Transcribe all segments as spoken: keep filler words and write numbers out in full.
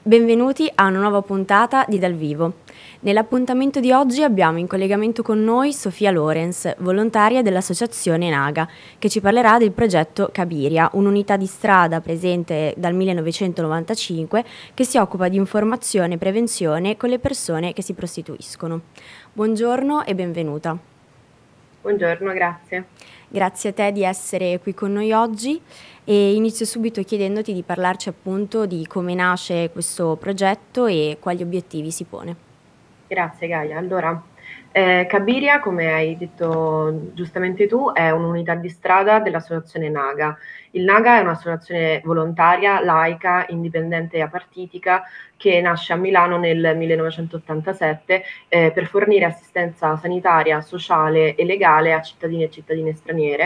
Benvenuti a una nuova puntata di Dal Vivo. Nell'appuntamento di oggi abbiamo in collegamento con noi Sofia Lorenz, volontaria dell'associazione Naga, che ci parlerà del progetto Cabiria, un'unità di strada presente dal millenovecentonovantacinque che si occupa di informazione e prevenzione con le persone che si prostituiscono. Buongiorno e benvenuta. Buongiorno, grazie. Grazie a te di essere qui con noi oggi e inizio subito chiedendoti di parlarci appunto di come nasce questo progetto e quali obiettivi si pone. Grazie Gaia. Allora, eh, Cabiria, come hai detto giustamente tu, è un'unità di strada dell'associazione Naga. Il Naga è un'associazione volontaria, laica, indipendente e apartitica che nasce a Milano nel millenovecentottantasette eh, per fornire assistenza sanitaria, sociale e legale a cittadini e cittadine straniere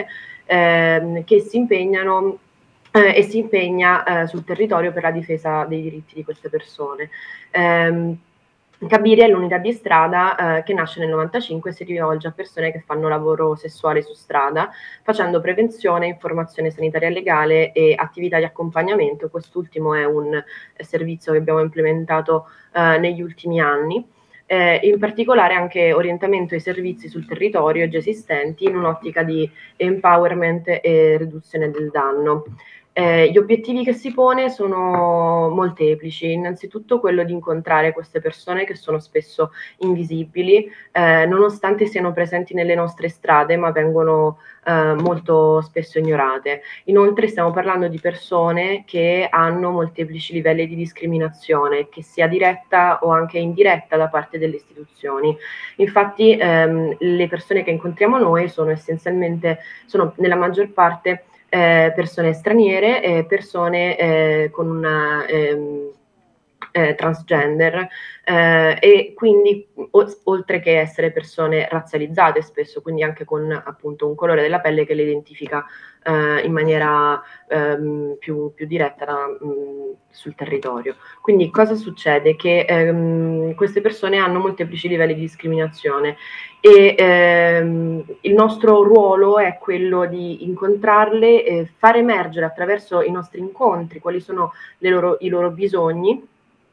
ehm, che si impegnano eh, e si impegna eh, sul territorio per la difesa dei diritti di queste persone. Ehm, Cabiria è l'unità di strada eh, che nasce nel novantacinque e si rivolge a persone che fanno lavoro sessuale su strada, facendo prevenzione, informazione sanitaria legale e attività di accompagnamento. Quest'ultimo è un eh, servizio che abbiamo implementato eh, negli ultimi anni. Eh, in particolare anche orientamento ai servizi sul territorio già esistenti in un'ottica di empowerment e riduzione del danno. Eh, gli obiettivi che si pone sono molteplici, innanzitutto quello di incontrare queste persone che sono spesso invisibili, eh, nonostante siano presenti nelle nostre strade, ma vengono eh, molto spesso ignorate. Inoltre stiamo parlando di persone che hanno molteplici livelli di discriminazione, che sia diretta o anche indiretta da parte delle istituzioni. Infatti ehm, le persone che incontriamo noi sono essenzialmente, sono nella maggior parte eh, persone straniere e persone eh, con una ehm, eh, transgender eh, e quindi o, oltre che essere persone razzializzate spesso, quindi anche con appunto un colore della pelle che le identifica eh, in maniera ehm, più, più diretta da, mh, sul territorio. Quindi cosa succede? Che ehm, queste persone hanno molteplici livelli di discriminazione e ehm, il nostro ruolo è quello di incontrarle e far emergere attraverso i nostri incontri quali sono le loro, i loro bisogni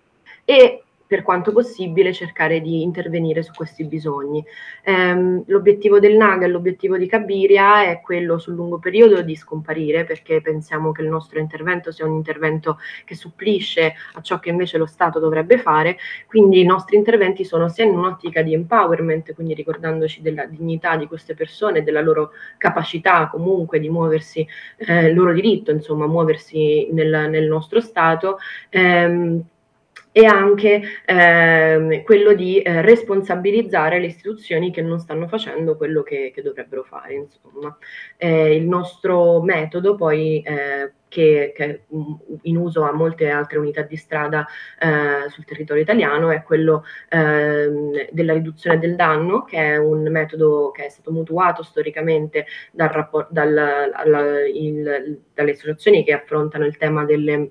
e per quanto possibile cercare di intervenire su questi bisogni. Ehm, l'obiettivo del Naga e l'obiettivo di Cabiria è quello sul lungo periodo di scomparire, perché pensiamo che il nostro intervento sia un intervento che supplisce a ciò che invece lo Stato dovrebbe fare, quindi i nostri interventi sono sia in un'ottica di empowerment, quindi ricordandoci della dignità di queste persone, della loro capacità comunque di muoversi, eh, il loro diritto insomma, muoversi nel, nel nostro Stato, ehm, e anche ehm, quello di eh, responsabilizzare le istituzioni che non stanno facendo quello che, che dovrebbero fare. Insomma. Eh, il nostro metodo poi eh, che, che, è in uso a molte altre unità di strada eh, sul territorio italiano è quello ehm, della riduzione del danno, che è un metodo che è stato mutuato storicamente dal rapport, dal, alla, il, dalle associazioni che affrontano il tema delle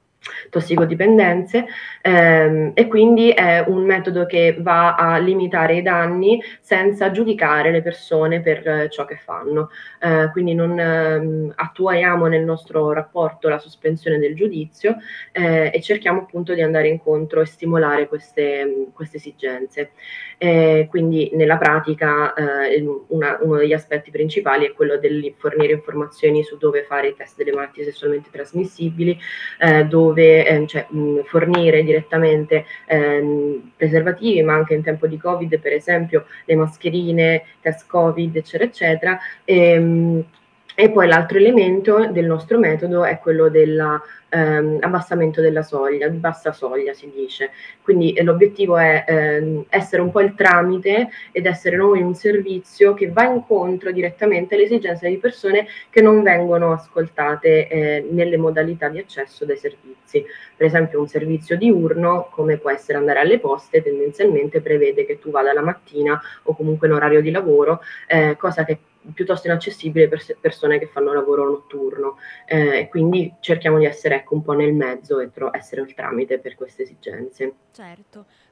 tossicodipendenze ehm, e quindi è un metodo che va a limitare i danni senza giudicare le persone per eh, ciò che fanno. Eh, quindi non ehm, attuiamo nel nostro rapporto la sospensione del giudizio eh, e cerchiamo appunto di andare incontro e stimolare queste, queste esigenze. Eh, quindi nella pratica eh, una, uno degli aspetti principali è quello di fornire informazioni su dove fare i test delle malattie sessualmente trasmissibili, eh, dove eh, cioè, mh, fornire direttamente ehm, preservativi, ma anche in tempo di Covid, per esempio, le mascherine, test Covid, eccetera, eccetera. E, mh, e poi l'altro elemento del nostro metodo è quello dell'abbassamento ehm, della soglia, di bassa soglia si dice. Quindi eh, l'obiettivo è ehm, essere un po' il tramite ed essere noi un servizio che va incontro direttamente alle esigenze di persone che non vengono ascoltate eh, nelle modalità di accesso dai servizi. Per esempio un servizio diurno, come può essere andare alle poste, tendenzialmente prevede che tu vada la mattina o comunque in orario di lavoro, eh, cosa che piuttosto inaccessibile per persone che fanno lavoro notturno eh, quindi cerchiamo di essere ecco un po' nel mezzo e essere il tramite per queste esigenze. Certo,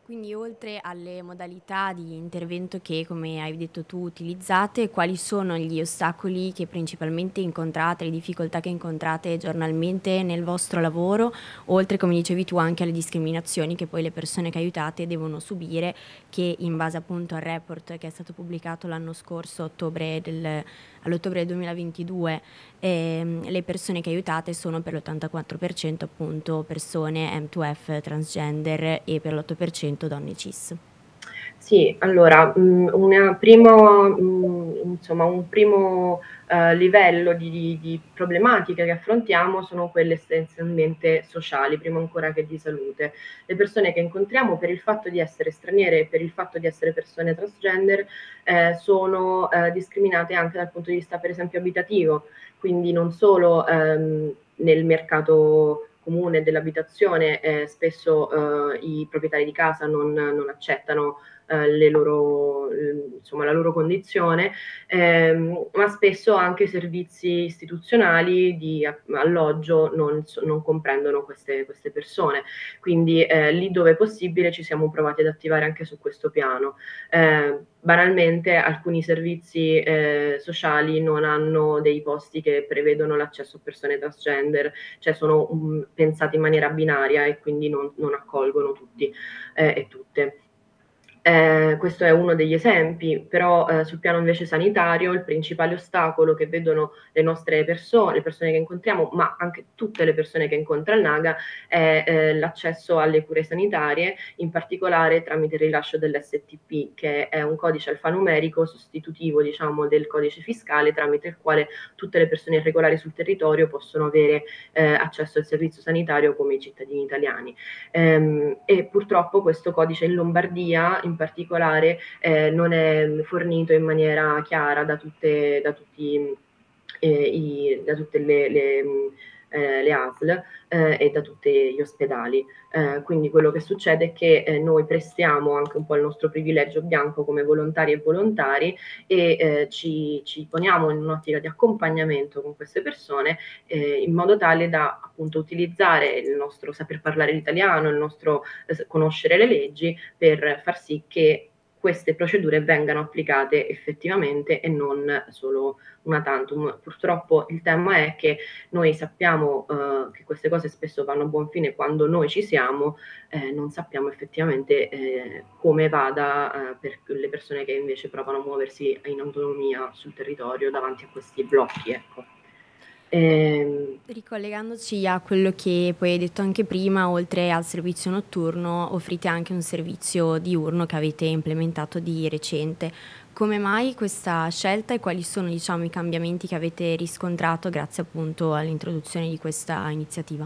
Quindi oltre alle modalità di intervento che, come hai detto tu, utilizzate, quali sono gli ostacoli che principalmente incontrate, le difficoltà che incontrate giornalmente nel vostro lavoro, oltre, come dicevi tu, anche alle discriminazioni che poi le persone che aiutate devono subire, che in base appunto al report che è stato pubblicato l'anno scorso, ottobre del, all'ottobre del duemilaventidue, ehm, le persone che aiutate sono per l'ottantaquattro per cento appunto persone M due F transgender e per l'otto per cento donne cis. Sì, allora, mh, una primo, mh, insomma, un primo uh, livello di, di, di problematiche che affrontiamo sono quelle essenzialmente sociali, prima ancora che di salute. Le persone che incontriamo, per il fatto di essere straniere e per il fatto di essere persone transgender, eh, sono eh, discriminate anche dal punto di vista, per esempio, abitativo, quindi non solo ehm, nel mercato comune dell'abitazione, eh, spesso eh, i proprietari di casa non, non accettano eh, le loro, insomma, la loro condizione, ehm, ma spesso anche i servizi istituzionali di alloggio non, non comprendono queste, queste persone. Quindi eh, lì dove è possibile ci siamo provati ad attivare anche su questo piano. Eh, banalmente alcuni servizi eh, sociali non hanno dei posti che prevedono l'accesso a persone transgender, cioè sono um, pensati in maniera binaria e quindi non, non accolgono tutti eh, e tutte. Eh, questo è uno degli esempi, però eh, sul piano invece sanitario il principale ostacolo che vedono le nostre persone, le persone che incontriamo, ma anche tutte le persone che incontra il NAGA, è eh, l'accesso alle cure sanitarie, in particolare tramite il rilascio dell'S T P, che è un codice alfanumerico sostitutivo, diciamo, del codice fiscale, tramite il quale tutte le persone irregolari sul territorio possono avere eh, accesso al servizio sanitario come i cittadini italiani. Ehm, e purtroppo questo codice in Lombardia in particolare eh, non è fornito in maniera chiara da, tutte, da, tutti, eh, i, da tutte le, le, eh, le A S L eh, e da tutti gli ospedali. Eh, quindi quello che succede è che eh, noi prestiamo anche un po' il nostro privilegio bianco come volontari e volontari e eh, ci, ci poniamo in un'ottica di accompagnamento con queste persone eh, in modo tale da appunto utilizzare il nostro saper parlare l'italiano, il nostro eh, conoscere le leggi per far sì che queste procedure vengano applicate effettivamente e non solo una tantum. Purtroppo il tema è che noi sappiamo eh, che queste cose spesso vanno a buon fine quando noi ci siamo, eh, non sappiamo effettivamente eh, come vada eh, per le persone che invece provano a muoversi in autonomia sul territorio davanti a questi blocchi, ecco. Eh, Ricollegandoci a quello che poi hai detto anche prima, oltre al servizio notturno offrite anche un servizio diurno che avete implementato di recente. Come mai questa scelta e quali sono, diciamo, i cambiamenti che avete riscontrato grazie appunto all'introduzione di questa iniziativa?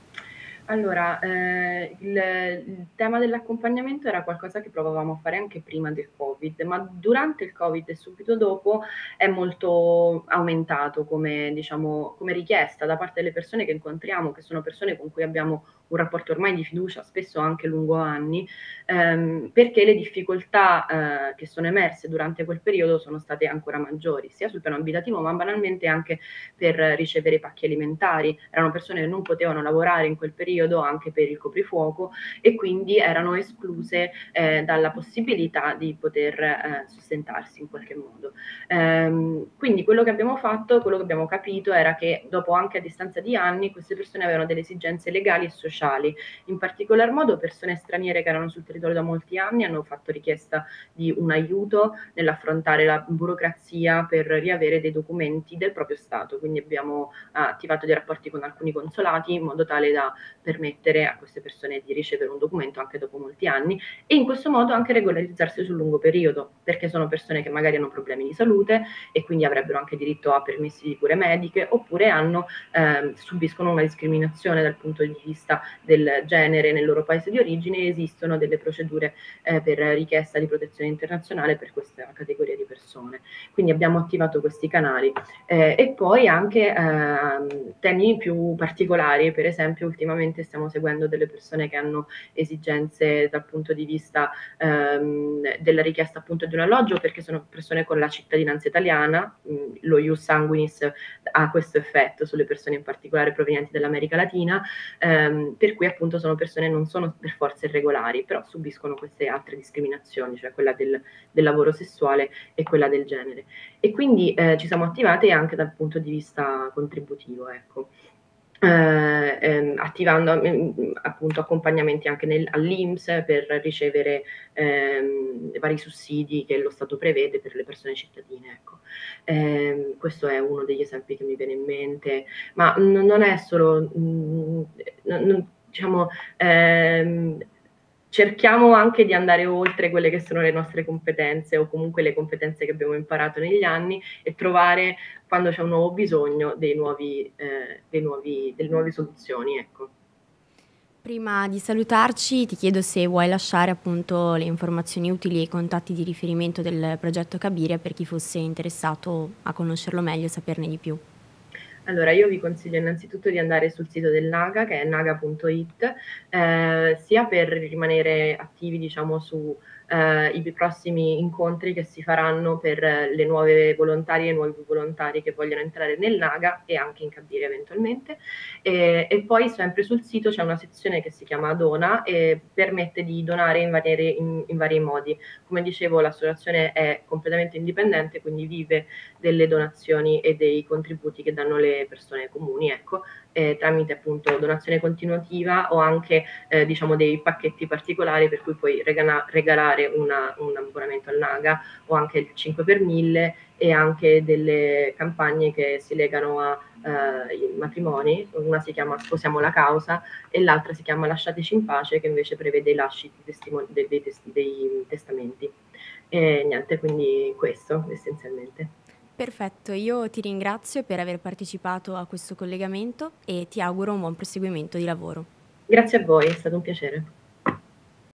Allora, eh, il, il tema dell'accompagnamento era qualcosa che provavamo a fare anche prima del Covid, ma durante il Covid e subito dopo è molto aumentato come, diciamo, come richiesta da parte delle persone che incontriamo, che sono persone con cui abbiamo un rapporto ormai di fiducia, spesso anche lungo anni, ehm, perché le difficoltà eh, che sono emerse durante quel periodo sono state ancora maggiori, sia sul piano abitativo, ma banalmente anche per ricevere i pacchi alimentari. Erano persone che non potevano lavorare in quel periodo anche per il coprifuoco e quindi erano escluse eh, dalla possibilità di poter eh, sostentarsi in qualche modo. Ehm, quindi quello che abbiamo fatto, quello che abbiamo capito era che dopo anche a distanza di anni queste persone avevano delle esigenze legali e sociali, in particolar modo persone straniere che erano sul territorio da molti anni hanno fatto richiesta di un aiuto nell'affrontare la burocrazia per riavere dei documenti del proprio Stato, quindi abbiamo attivato dei rapporti con alcuni consolati in modo tale da permettere a queste persone di ricevere un documento anche dopo molti anni e in questo modo anche regolarizzarsi sul lungo periodo, perché sono persone che magari hanno problemi di salute e quindi avrebbero anche diritto a permessi di cure mediche oppure hanno, eh, subiscono una discriminazione dal punto di vista del genere nel loro paese di origine e esistono delle procedure eh, per richiesta di protezione internazionale per questa categoria di persone. Quindi abbiamo attivato questi canali eh, e poi anche eh, temi più particolari, per esempio ultimamente stiamo seguendo delle persone che hanno esigenze dal punto di vista ehm, della richiesta appunto di un alloggio perché sono persone con la cittadinanza italiana, lo ius sanguinis ha questo effetto sulle persone in particolare provenienti dall'America Latina, ehm, per cui appunto sono persone non sono per forza irregolari, però subiscono queste altre discriminazioni, cioè quella del, del lavoro sessuale e quella del genere. E quindi eh, ci siamo attivate anche dal punto di vista contributivo, ecco. Eh, ehm, attivando ehm, appunto accompagnamenti anche nel, all'I N P S per ricevere ehm, vari sussidi che lo Stato prevede per le persone cittadine. Ecco. Eh, questo è uno degli esempi che mi viene in mente, ma n- non è solo, mh, n- diciamo, ehm, cerchiamo anche di andare oltre quelle che sono le nostre competenze o comunque le competenze che abbiamo imparato negli anni e trovare, quando c'è un nuovo bisogno, dei nuovi, eh, dei nuovi, delle nuove soluzioni. Ecco. Prima di salutarci ti chiedo se vuoi lasciare appunto le informazioni utili e i contatti di riferimento del progetto Cabiria per chi fosse interessato a conoscerlo meglio e saperne di più. Allora, io vi consiglio innanzitutto di andare sul sito del Naga, che è naga punto it, eh, sia per rimanere attivi, diciamo, su eh, i prossimi incontri che si faranno per le nuove volontarie e nuovi volontari che vogliono entrare nel Naga e anche in Cabiria eventualmente. E, e poi sempre sul sito c'è una sezione che si chiama Dona e permette di donare in, varie, in, in vari modi. Come dicevo, l'associazione è completamente indipendente, quindi vive delle donazioni e dei contributi che danno le persone comuni, ecco, eh, tramite appunto donazione continuativa o anche eh, diciamo dei pacchetti particolari per cui puoi regala- regalare una, un abbonamento al Naga o anche il cinque per mille e anche delle campagne che si legano a eh, matrimoni, una si chiama Sposiamo la causa e l'altra si chiama Lasciateci in pace, che invece prevede i lasci di testimoni- dei, dei, dei testamenti. E niente, quindi questo essenzialmente. Perfetto, io ti ringrazio per aver partecipato a questo collegamento e ti auguro un buon proseguimento di lavoro. Grazie a voi, è stato un piacere.